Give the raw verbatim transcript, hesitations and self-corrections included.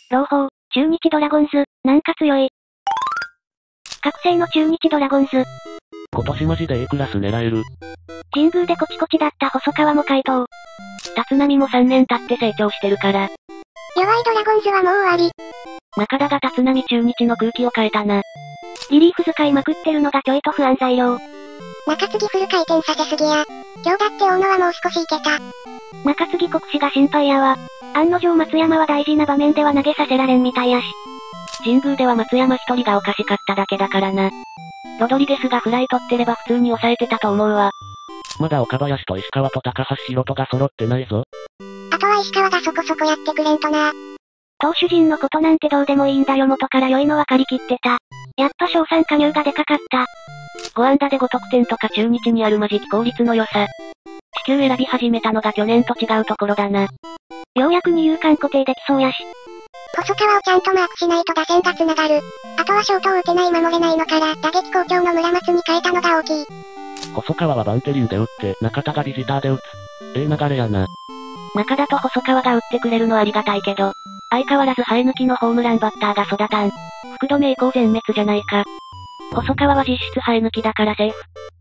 朗報、中日ドラゴンズ、なんか強い。覚醒の中日ドラゴンズ。 今年マジで A クラス狙える。 神宮でコチコチだった細川も回答。 立浪もさんねん経って成長してるから。 弱いドラゴンズはもう終わり。 中田が立浪中日の空気を変えたな。 リリーフ使いまくってるのがちょいと不安材料。 中継ぎフル回転させすぎや。今日だって大野はもう少しいけた。 中継ぎ国士が心配やわ。案の定松山は大事な場面では投げさせられんみたいやし。 神宮では松山一人がおかしかっただけだからな。ロドリゲスがフライ取ってれば普通に抑えてたと思うわ。まだ岡林と石川と高橋宏斗が揃ってないぞ。 あとは石川がそこそこやってくれんとな。 投手陣のことなんてどうでもいいんだよ元から良いの分かりきってた。やっぱ賞賛加入がでかかった。 ご安打でご得点とか中日にあるマジック効率の良さ。地球選び始めたのが去年と違うところだな。 ようやく二遊間固定できそうやし。 細川をちゃんとマークしないと打線が繋がる。あとはショートを打てない守れないのから打撃好調の村松に変えたのが大きい。 細川はバンテリンで打って、中田がビジターで打つ。ええ流れやな。中田と細川が打ってくれるのありがたいけど、相変わらず生え抜きのホームランバッターが育たん。福留以降全滅じゃないか。細川は実質生え抜きだからセーフ。